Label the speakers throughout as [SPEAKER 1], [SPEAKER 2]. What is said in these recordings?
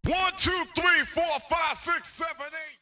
[SPEAKER 1] 1, 2, 3, 4, 5, 6, 7, 8.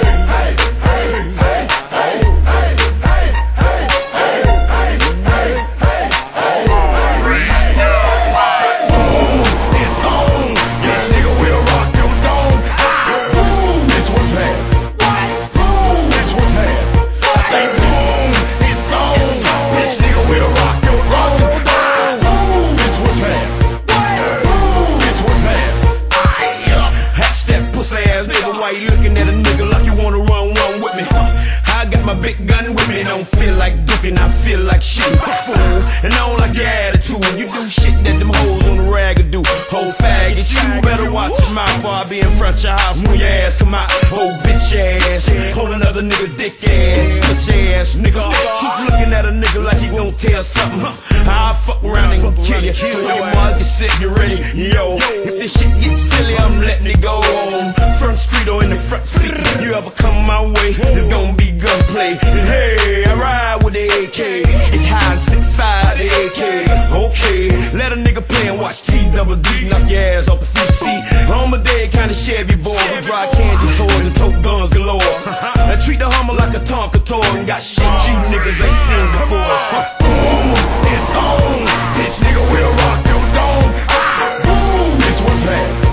[SPEAKER 2] Looking at a nigga like you wanna run with me. I got my big gun with me. Don't feel like duking, I feel like shooting. Fool, and I don't like your attitude. You do shit that them hoes on the rag do. Whole faggot, you better watch your mouth before I be in front of your house when your ass come out. Old bitch ass, hold another nigga dick ass, bitch ass nigga. Keep looking at a nigga like he gon' tell something. I'll fuck around and kill you. So your mother get sick, you ready? Yo, if this shit gets silly, I'm letting it go on. Front street or in the front seat. You ever come my way, it's gonna be gunplay. And hey, I ride with the AK. It high and spit fire, the AK. Okay, let a nigga play and watch T-double-D knock your ass off the front seat. I'm a dead kind of Chevy boy, we dry candy toys and tote guns galore. I treat the Hummer like a Tonka toy and got shit you niggas ain't seen before.
[SPEAKER 3] Boom, it's on, bitch nigga will rock your dome. Boom, bitch what's happening?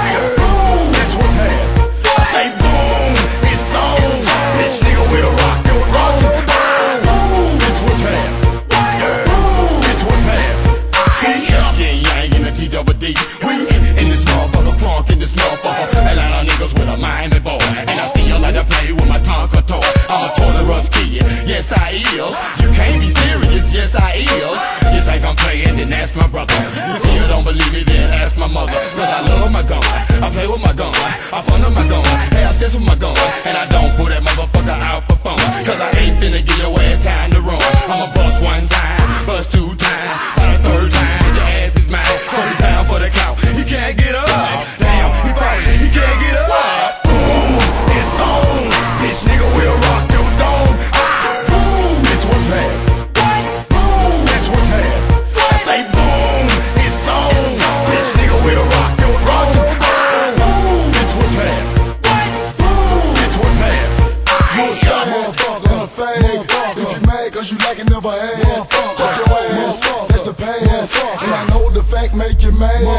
[SPEAKER 3] Bitch what's happening? I say boom, it's on, bitch nigga will rock your dome. Bitch what's happening? Bitch what's happening? Yeah, I ain't in the T-double-D. We in this motherfucker, crunk in this motherfucker. A lot of niggas with a minded boy, and I still like to play with my Tonka toy. I'm a toilet rust kid, yes I is. You can't be serious, yes I is. You think I'm playing, then ask my brother. You still don't believe me, then ask my mother. Cause I love my gun, I play with my gun, I fun with my gun, have sex with my gun. And I don't put that motherfucker out for fun. Cause I ain't finna give your ass time to run. I'ma bust one time, bust two times, by the third time, your ass is mine. Put it down for the count, he can't get up. Damn, he fighting, he can't get up. Boom, it's on, bitch nigga will rock your dome. Boom, bitch what's happening? Boom, bitch what's happening? I say boom, it's on, bitch nigga will rock your dome. Boom, bitch what's happening? Boom, bitch what's happening?
[SPEAKER 4] You a shot motherfucker, a fag. If you mad cause you like it never had, fuck your ass, that's the past. And I know the fact make you mad.